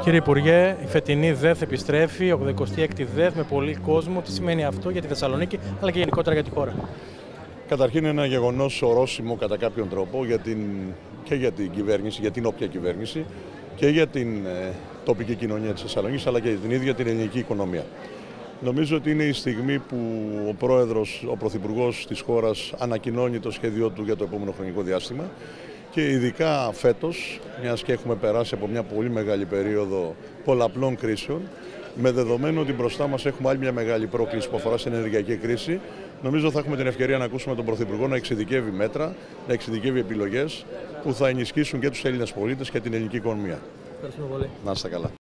Κύριε Υπουργέ, η φετινή ΔΕΘ επιστρέφει, 86η ΔΕΘ με πολύ κόσμο. Τι σημαίνει αυτό για τη Θεσσαλονίκη αλλά και γενικότερα για τη χώρα? Καταρχήν είναι ένα γεγονός ορόσημο κατά κάποιον τρόπο και για την κυβέρνηση, για την όποια κυβέρνηση και για την τοπική κοινωνία της Θεσσαλονίκης αλλά και για την ίδια την ελληνική οικονομία. Νομίζω ότι είναι η στιγμή που ο Πρόεδρος, ο Πρωθυπουργός της χώρας ανακοινώνει το σχέδιό του για το επόμενο χρονικό διάστημα και ειδικά φέτος, μιας και έχουμε περάσει από μια πολύ μεγάλη περίοδο πολλαπλών κρίσεων, με δεδομένο ότι μπροστά μας έχουμε άλλη μια μεγάλη πρόκληση που αφορά στην ενεργειακή κρίση, νομίζω θα έχουμε την ευκαιρία να ακούσουμε τον Πρωθυπουργό να εξειδικεύει μέτρα, να εξειδικεύει επιλογές που θα ενισχύσουν και τους Έλληνες πολίτες και την ελληνική οικονομία. Ευχαριστούμε πολύ. Να είστε καλά.